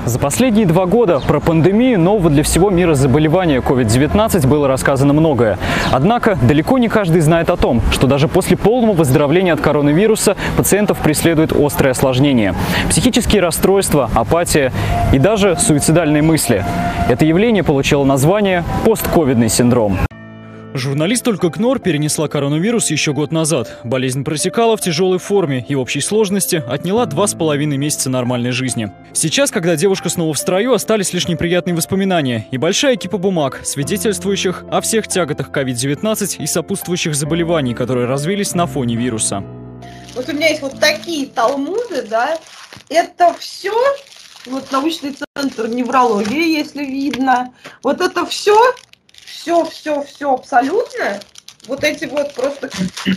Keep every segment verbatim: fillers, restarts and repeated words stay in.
За последние два года про пандемию нового для всего мира заболевания ковид девятнадцать было рассказано многое. Однако далеко не каждый знает о том, что даже после полного выздоровления от коронавируса пациентов преследует острые осложнения. Психические расстройства, апатия и даже суицидальные мысли. Это явление получило название постковидный синдром. Журналист Ольга Кнор перенесла коронавирус еще год назад. Болезнь протекала в тяжелой форме и в общей сложности отняла два с половиной месяца нормальной жизни. Сейчас, когда девушка снова в строю, остались лишь неприятные воспоминания и большая кипа бумаг, свидетельствующих о всех тяготах ковид девятнадцать и сопутствующих заболеваний, которые развились на фоне вируса. Вот у меня есть вот такие талмуды, да, это все, вот научный центр неврологии, если видно, вот это все... Все, все, все абсолютно. Вот эти вот просто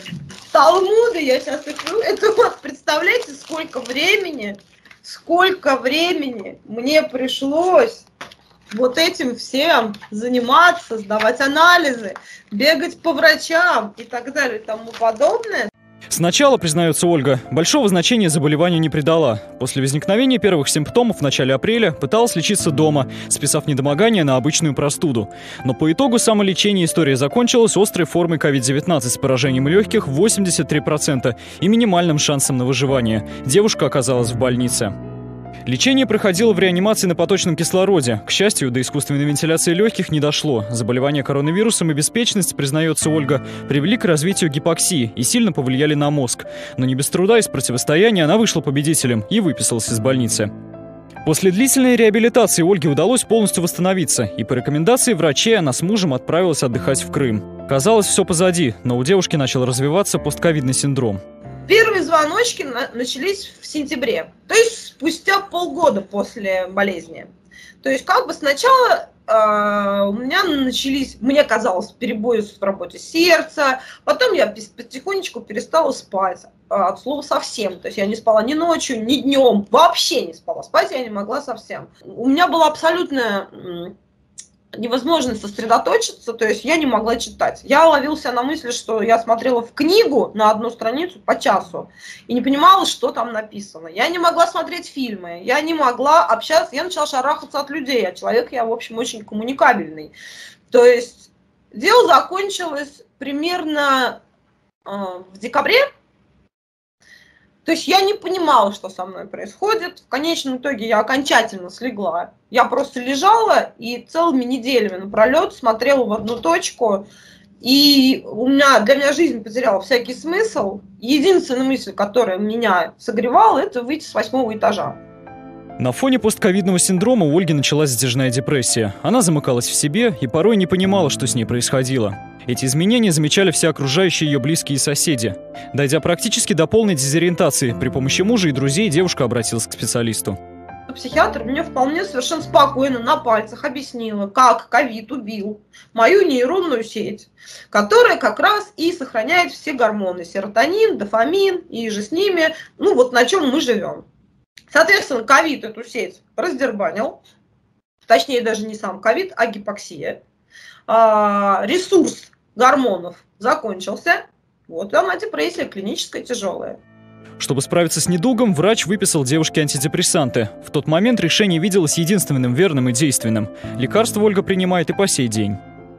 талмуды, я сейчас их... Это вот, представляете, сколько времени, сколько времени мне пришлось вот этим всем заниматься, сдавать анализы, бегать по врачам и так далее и тому подобное. Сначала, признается Ольга, большого значения заболеванию не придала. После возникновения первых симптомов в начале апреля пыталась лечиться дома, списав недомогание на обычную простуду. Но по итогу самолечения история закончилась острой формой ковид девятнадцать с поражением легких в восемьдесят три процента и минимальным шансом на выживание. Девушка оказалась в больнице. Лечение проходило в реанимации на поточном кислороде. К счастью, до искусственной вентиляции легких не дошло. Заболевание коронавирусом и беспечность, признается Ольга, привели к развитию гипоксии и сильно повлияли на мозг. Но не без труда и с противостояния она вышла победителем и выписалась из больницы. После длительной реабилитации Ольге удалось полностью восстановиться, и по рекомендации врачей она с мужем отправилась отдыхать в Крым. Казалось, все позади, но у девушки начал развиваться постковидный синдром. Первые звоночки начались в сентябре, то есть спустя полгода после болезни. То есть как бы сначала э, у меня начались, мне казалось, перебои в работе сердца, потом я потихонечку перестала спать, э, от слова совсем. То есть я не спала ни ночью, ни днем, вообще не спала, спать я не могла совсем. У меня была абсолютная... невозможно сосредоточиться, то есть я не могла читать. Я ловила себя на мысли, что я смотрела в книгу на одну страницу по часу и не понимала, что там написано. Я не могла смотреть фильмы, я не могла общаться, я начала шарахаться от людей, а человек я, в общем, очень коммуникабельный. То есть дело закончилось примерно э, в декабре. То есть я не понимала, что со мной происходит. В конечном итоге я окончательно слегла. Я просто лежала и целыми неделями напролет смотрела в одну точку. И у меня, для меня жизнь потеряла всякий смысл. Единственная мысль, которая меня согревала, это выйти с восьмого этажа. На фоне постковидного синдрома у Ольги началась затяжная депрессия. Она замыкалась в себе и порой не понимала, что с ней происходило. Эти изменения замечали все окружающие ее близкие и соседи. Дойдя практически до полной дезориентации, при помощи мужа и друзей девушка обратилась к специалисту. Психиатр мне вполне совершенно спокойно на пальцах объяснила, как ковид убил мою нейронную сеть, которая как раз и сохраняет все гормоны: серотонин, дофамин и же с ними, ну вот на чем мы живем. Соответственно, ковид эту сеть раздербанил, точнее даже не сам ковид, а гипоксия. А, ресурс гормонов закончился, вот она депрессия клиническая, тяжелая. Чтобы справиться с недугом, врач выписал девушке антидепрессанты. В тот момент решение виделось единственным верным и действенным. Лекарство Ольга принимает и по сей день.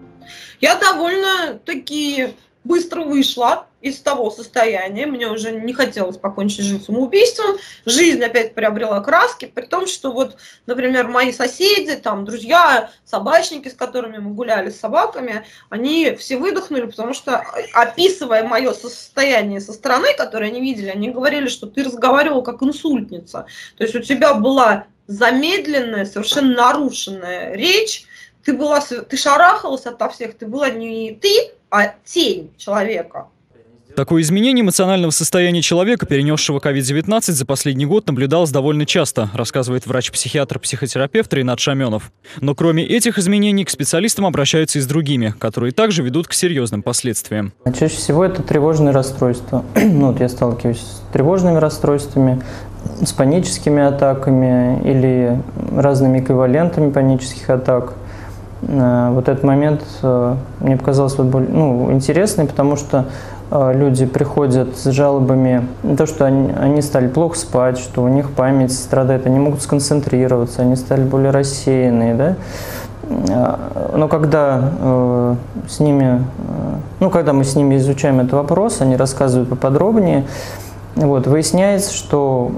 Я довольно-таки быстро вышла из того состояния, мне уже не хотелось покончить жизнь самоубийством, жизнь опять приобрела краски, при том, что вот, например, мои соседи, там, друзья, собачники, с которыми мы гуляли с собаками, они все выдохнули, потому что, описывая мое состояние со стороны, которое они видели, они говорили, что ты разговаривала как инсультница, то есть у тебя была замедленная, совершенно нарушенная речь, ты, была, ты шарахалась ото всех, ты была не ты, а тень человека. Такое изменение эмоционального состояния человека, перенесшего ковид девятнадцать, за последний год наблюдалось довольно часто, рассказывает врач-психиатр-психотерапевт Ринат Шаменов. Но кроме этих изменений к специалистам обращаются и с другими, которые также ведут к серьезным последствиям. Чаще всего это тревожные расстройства. Ну, вот я сталкиваюсь с тревожными расстройствами, с паническими атаками или разными эквивалентами панических атак. Вот этот момент мне показался ну, интересный, потому что люди приходят с жалобами на то, что они, они стали плохо спать, что у них память страдает, они могут сконцентрироваться, они стали более рассеянные, да? Но когда э, с ними, э, ну, когда мы с ними изучаем этот вопрос, они рассказывают поподробнее, вот, выясняется, что,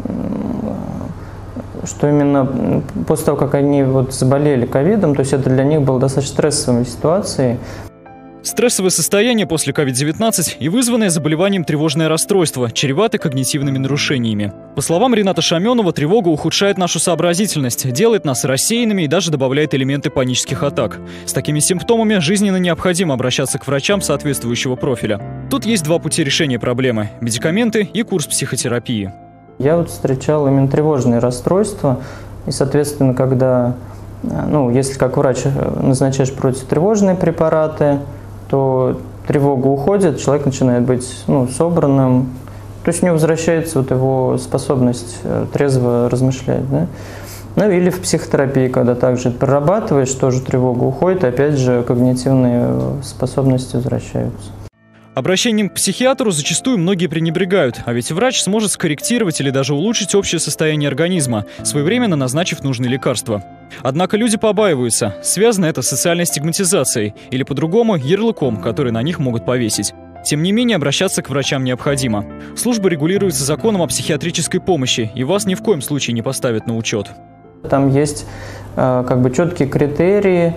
что именно после того, как они вот заболели ковидом, то есть это для них было достаточно стрессовой ситуацией. Стрессовое состояние после ковид девятнадцать и вызванное заболеванием тревожное расстройство чревато когнитивными нарушениями. По словам Рената Шаменова, тревога ухудшает нашу сообразительность, делает нас рассеянными и даже добавляет элементы панических атак. С такими симптомами жизненно необходимо обращаться к врачам соответствующего профиля. Тут есть два пути решения проблемы – медикаменты и курс психотерапии. Я вот встречал именно тревожные расстройства, и, соответственно, когда, ну, если как врач назначаешь противотревожные препараты, то тревога уходит, человек начинает быть, ну, собранным, то есть у него возвращается вот его способность трезво размышлять, да? Ну или в психотерапии, когда также прорабатываешь, тоже тревога уходит, опять же когнитивные способности возвращаются. Обращением к психиатру зачастую многие пренебрегают, а ведь врач сможет скорректировать или даже улучшить общее состояние организма, своевременно назначив нужные лекарства. Однако люди побаиваются, связано это с социальной стигматизацией или по-другому ярлыком, который на них могут повесить. Тем не менее, обращаться к врачам необходимо. Служба регулируется законом о психиатрической помощи, и вас ни в коем случае не поставят на учет. Там есть э, как бы четкие критерии,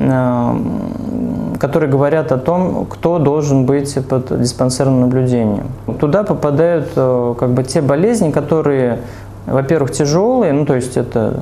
которые говорят о том, кто должен быть под диспансерным наблюдением. Туда попадают как бы те болезни, которые, во-первых, тяжелые, ну то есть это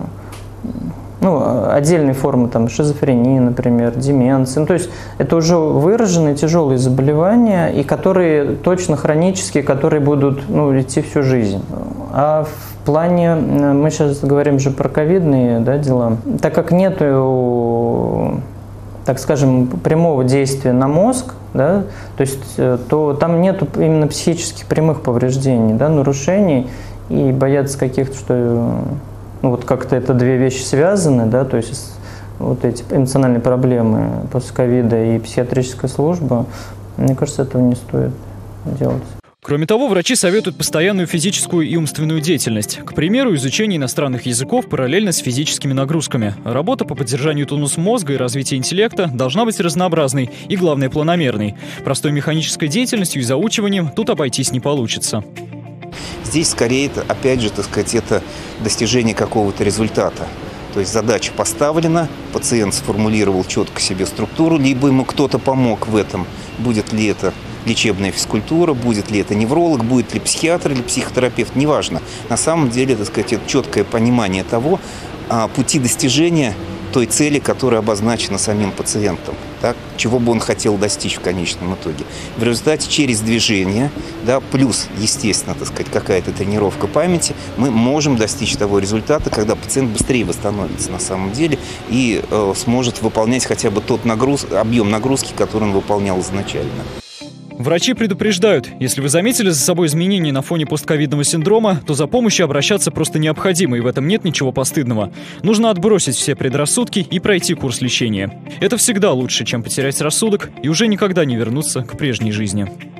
ну, отдельные формы, там, шизофрении, например, деменции. Ну, то есть это уже выраженные тяжелые заболевания, и которые точно хронические, которые будут, ну, идти всю жизнь. А в плане, мы сейчас говорим же про ковидные, да, дела, так как нету, так скажем, прямого действия на мозг, да, то есть то там нету именно психических прямых повреждений, да, нарушений, и бояться каких-то, что ну, вот как-то это две вещи связаны, да, то есть вот эти эмоциональные проблемы после ковида и психиатрическая служба, мне кажется, этого не стоит делать. Кроме того, врачи советуют постоянную физическую и умственную деятельность. К примеру, изучение иностранных языков параллельно с физическими нагрузками. Работа по поддержанию тонуса мозга и развитию интеллекта должна быть разнообразной и, главное, планомерной. Простой механической деятельностью и заучиванием тут обойтись не получится. Здесь скорее, это, опять же, так сказать, это достижение какого-то результата. То есть задача поставлена, пациент сформулировал четко себе структуру, либо ему кто-то помог в этом, будет ли это лечебная физкультура, будет ли это невролог, будет ли психиатр или психотерапевт, неважно. На самом деле, так сказать, это четкое понимание того, пути достижения той цели, которая обозначена самим пациентом, так, чего бы он хотел достичь в конечном итоге. В результате через движение, да, плюс, естественно, так сказать, какая-то тренировка памяти, мы можем достичь того результата, когда пациент быстрее восстановится на самом деле и э, сможет выполнять хотя бы тот нагруз, объем нагрузки, который он выполнял изначально. Врачи предупреждают, если вы заметили за собой изменения на фоне постковидного синдрома, то за помощью обращаться просто необходимо, и в этом нет ничего постыдного. Нужно отбросить все предрассудки и пройти курс лечения. Это всегда лучше, чем потерять рассудок и уже никогда не вернуться к прежней жизни.